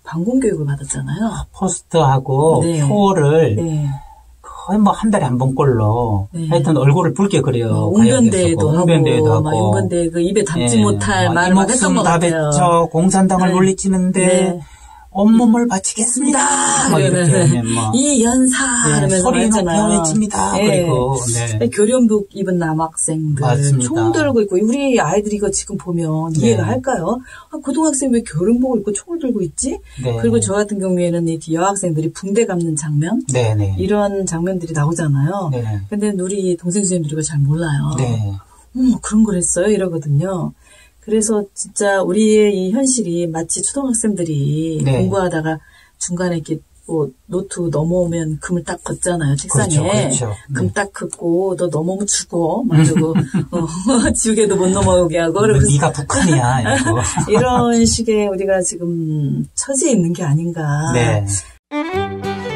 방공교육을 받았잖아요. 포스터하고 네. 표를 네. 거의 뭐 한 달에 한 번꼴로 네. 하여튼 얼굴을 붉게 그려. 웅변대회도 웅변대회도 하고, 막 웅변대회 그 입에 담지 못할 말을 막 했던 것 다 같아요. 뱉어 공산당을 네. 물리치는데 네. 온몸을 바치겠습니다. 막 이렇게 하면 뭐 이 연사 하면서 소리 높여 했잖아요. 외칩니다. 네. 그리고 네. 교련복 입은 남학생들 맞습니다. 총 들고 있고 우리 아이들이 이거 지금 보면 이해가 네. 할까요? 아, 고등학생 왜 교련복을 입고 총을 들고 있지? 네. 그리고 저 같은 경우에는 이 여학생들이 붕대 감는 장면 네네. 이런 장면들이 나오잖아요. 네. 근데 우리 동생 선생님들이 그걸 잘 몰라요. 네. 그런 걸 했어요 이러거든요. 그래서 진짜 우리의 이 현실이 마치 초등학생들이 네. 공부하다가 중간에 이렇게 뭐 노트 넘어오면 금을 딱 걷잖아요 책상에. 그렇죠. 금 딱 긋고 너 넘어오면 죽어 막 이러고 지우개도 못 넘어오게 하고 그리고 네가 북한이야 이거. 이런 식의 우리가 지금 처지에 있는 게 아닌가. 네.